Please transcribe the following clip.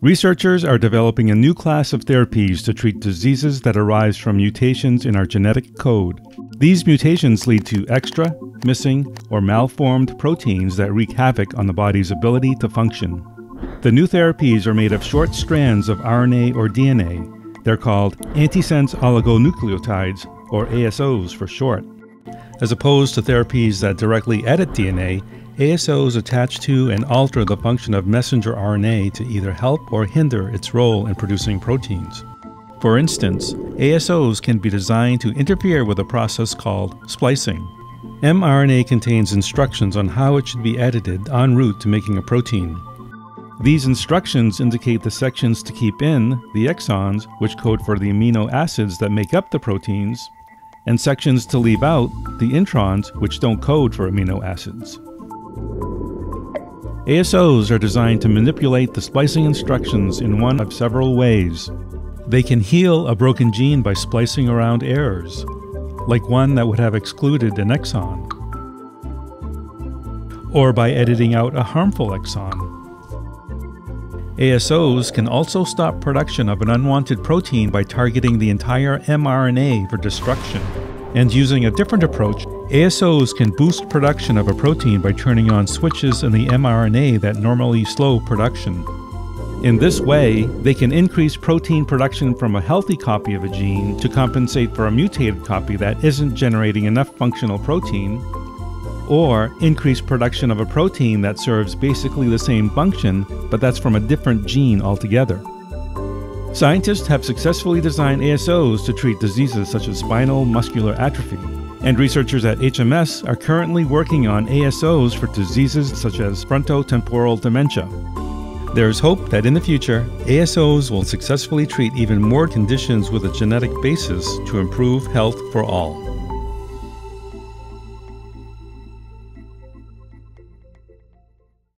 Researchers are developing a new class of therapies to treat diseases that arise from mutations in our genetic code. These mutations lead to extra, missing, or malformed proteins that wreak havoc on the body's ability to function. The new therapies are made of short strands of RNA or DNA. They're called Antisense Oligonucleotides, or ASOs for short. As opposed to therapies that directly edit DNA, ASOs attach to and alter the function of messenger RNA to either help or hinder its role in producing proteins. For instance, ASOs can be designed to interfere with a process called splicing. mRNA contains instructions on how it should be edited en route to making a protein. These instructions indicate the sections to keep in, the exons, which code for the amino acids that make up the proteins, and sections to leave out, the introns, which don't code for amino acids. ASOs are designed to manipulate the splicing instructions in one of several ways. They can heal a broken gene by splicing around errors, like one that would have excluded an exon, or by editing out a harmful exon. ASOs can also stop production of an unwanted protein by targeting the entire mRNA for destruction. And using a different approach, ASOs can boost production of a protein by turning on switches in the mRNA that normally slow production. In this way, they can increase protein production from a healthy copy of a gene to compensate for a mutated copy that isn't generating enough functional protein, or increase production of a protein that serves basically the same function, but that's from a different gene altogether. Scientists have successfully designed ASOs to treat diseases such as spinal muscular atrophy, and researchers at HMS are currently working on ASOs for diseases such as frontotemporal dementia. There is hope that in the future, ASOs will successfully treat even more conditions with a genetic basis to improve health for all.